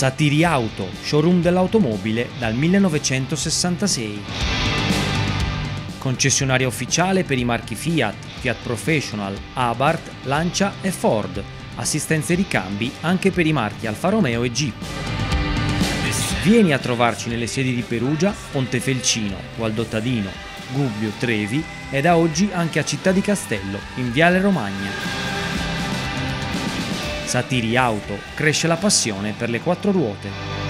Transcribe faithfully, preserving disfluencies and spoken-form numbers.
Satiri Auto, showroom dell'automobile dal millenovecentosessantasei. Concessionaria ufficiale per i marchi Fiat, Fiat Professional, Abarth, Lancia e Ford. Assistenza e ricambi anche per i marchi Alfa Romeo e Jeep. Vieni a trovarci nelle sedi di Perugia, Pontefelcino, Valdottadino, Gubbio, Trevi e da oggi anche a Città di Castello, in Viale Romagna. Satiri Auto, cresce la passione per le quattro ruote.